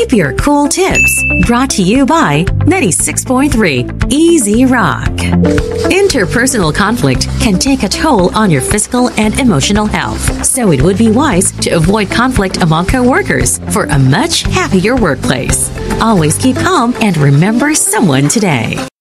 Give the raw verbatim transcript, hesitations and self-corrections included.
Keep your cool tips. Brought to you by ninety-six point three Easy Rock. Interpersonal conflict can take a toll on your physical and emotional health, so it would be wise to avoid conflict among coworkers for a much happier workplace. Always keep calm and remember someone today.